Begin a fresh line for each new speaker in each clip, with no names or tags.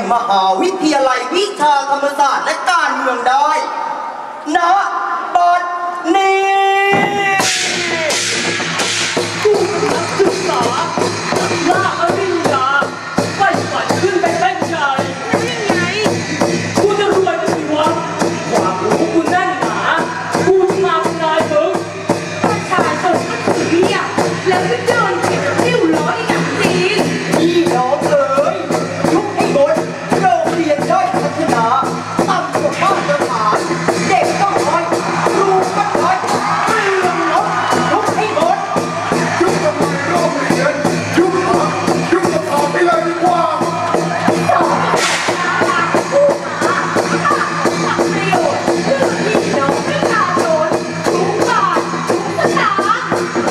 มหาวิทยาลัยวิชาธรรมศาสตร์และการเมืองได้ณบัดนี้
ผู้นักศึกษาล่าอริยาไฟฝันขึ้นไปเป็นใหญ่กูจะรวยชีวะความรู้กูแน่นหนากูทำนายมึง
ประชาชนก็ถือเรียกแล้วก็โดนเก็บริ้วล้ออย่างจีน
พี่น้องเอ๋ยยุคให้หมดโรงเรียนด้อยพัฒนาต่ำกว่ามาตรฐานเด็กต้องน้อยครูก็น้อยเรื่องลบยุคให้หมด
ยุคทำไมโรงเรียนยุคจะพาไปเลยดีกว่า
ประโยชน์เพื่อพี่น้องประชาชนทุกบาททุกสตางค์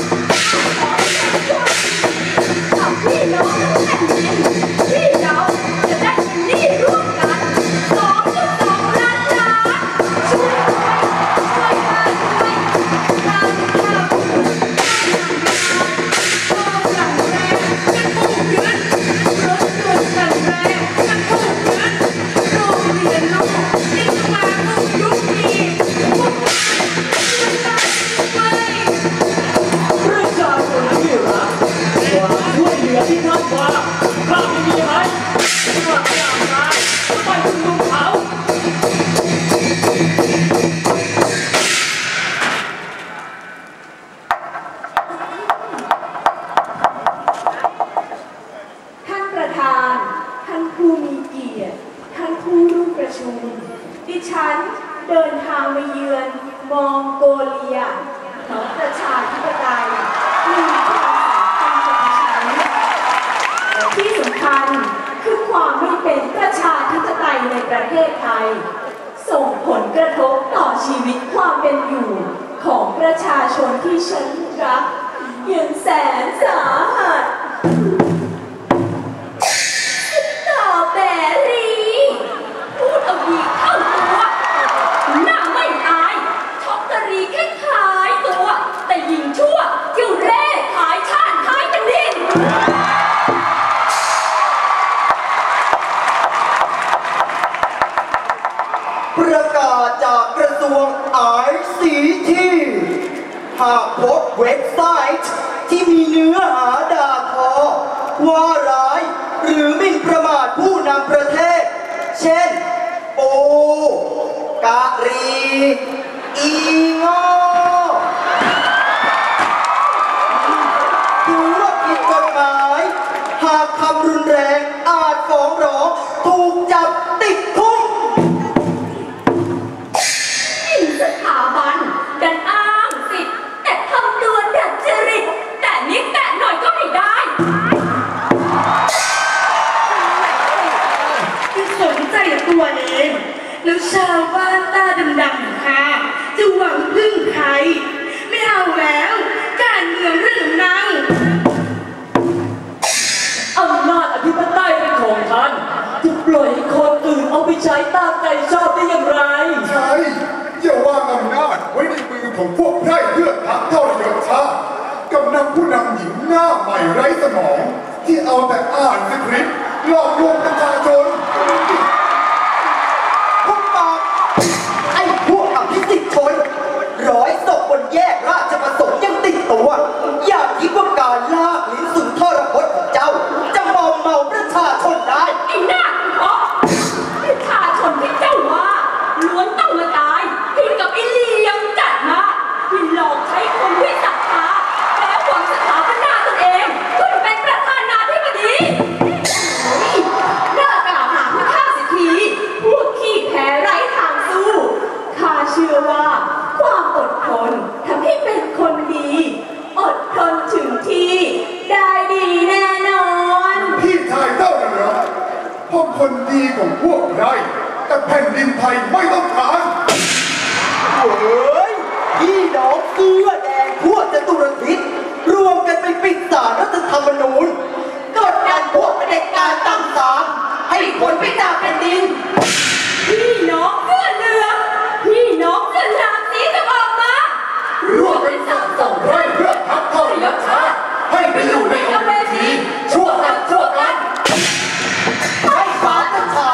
กับพี่น้องทั้งแผ่นดินที่เราจะได้เป็นหนี้ร่วมกัน2.2 ล้านล้านช่วยกันด้วยการทำการหลังแรงกันพุ่งยืนรถยนต์กันแรงกันพุ่งยืนโรงเรียนลูกที่มาลูกยุคนี้พวกเราไม่
ประชาชนที่รักความช่วยเหลือที่ท่านว่าข้าไม่มีไหมเมื่อไม่อาบน้ำไปถึงลุงเขา
ท่านประธานท่านผู้มีเกียรติท่านผู้ร่วมประชุมดิฉันเดินทางมาเยือนมองโกเลียของประชาธิปไตยมีความสำคัญกับดิฉันและที่สำคัญคือความไม่เป็นประชาธิปไตยในประเทศไทยส่งผลกระทบต่อชีวิตความเป็นอยู่ของประชาชนที่ฉันรักอย่างแสนสาหัสสตรอเบอรี่พูดเอาดีเข้าตัวหน้าไม่อายช็อกโกแลตแค่ขายตัวแต่ยิงชั่วเที่ยวเร่ขายชาติขายกันดิน
ประกาศจากกระทรวง ICT หากพบเว็บไซต์ที่มีเนื้อหาด่าทอว่าร้ายหรือหมิ่นประมาทผู้นำประเทศเช่นโอกะรีอีงอถือว่าผิดกฎหมายหากทำรุนแรงอาจฟ้องร้องถูกจับติดคุก
สถาบันดันอ้างสิทธิ์แต่ทำตัวดัดจริตแต่นิดแต่หน่อยก็ไม่ได้
คือสนใจแต่ตัวเองแล้วชาวบ้านตาดำๆค่ะจะหวังพึ่งใครไม่เอาแล้วการเมืองเรื่องเน่า
อำนาจอธิปไตยเป็นของท่านจะปล่อยให้คนอื่นเอาไปใช้ตามใจชอบได้อย่างไร
ใช่อย่าวางอำนาจไว้ในมือของพวกไพร่เลือดทักเท่าเดือดชาติกำลังผู้นำหญิงหน้าใหม่ไร้สมองที่เอาแต่อ่านสคริปต์หลอกลวงประชาชน
พวกปากไอ้พวกอภิสิทธิ์ชน100 ศพบนแยกราชประสงค์ยังติดตัวอย่าคิดว่าการลากลิ้นสู่ทรพจน์ของเจ้าจะมอมเมาประชาชนได้
ไอ้หน้าเพราะประชาชนที่เจ้าว่าล้วนต้องมาตายพี่กับไอ้เลี้ยงจัดมาที่หลอกใช้คนที่ศรัทธาแล้วหวังสถาปนาตนเองขึ้นเป็นประธานาธิบดีน่ากล่าวหาว่าข้าสิทธิพูดขี้แพ้ไร้ทางสู้ข้าเชื่อว่าความอดทนทำให้เป็นคนดีอดทนถึงที่ได้ดีแน่นอน
พี่ชายเจ้าน่ะเหรอพวกคนดีของพวกไรแต่แผ่นดินไทยไม่ต้องการ
เฮ้ยพี่น้องเสื้อแดงพวกจตุรทิศรวมกันไปปิดศาลรัฐธรรมนูญกดดันพวกเผด็จการตั้งศาลให้คนไปจากแผ่นดิน
พี่น้องเสื้อเหลืองพี่น้องเสื้อเหลืองสีจะออกมารวมเป็น
ส่งไพร่เลือดทักเท่าเดือดชาติให้ไปอยู่ในเวทีชั่วกัน
ให้ฟ้าประชา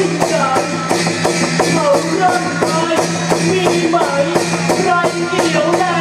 ยิ่งใหญ่เขาร่างกายมีไหมไรเกี่ยวแล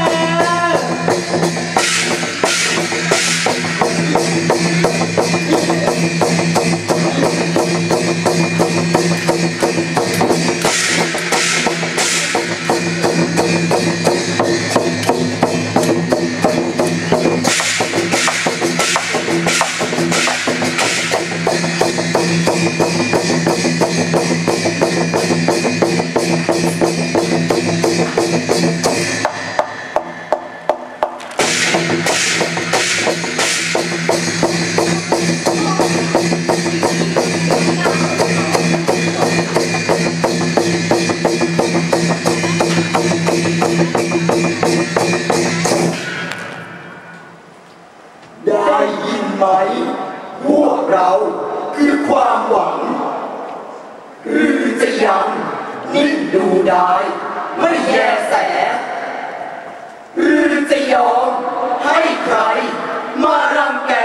ได้ยินไหมพวกเราคือความหวังหรือจะยังนิ่งดูได้ไม่แยแสหรือจะยอมให้ใครมารังแก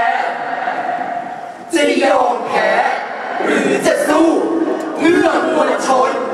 จะยอมแพ้หรือจะสู้เพื่อมวลชน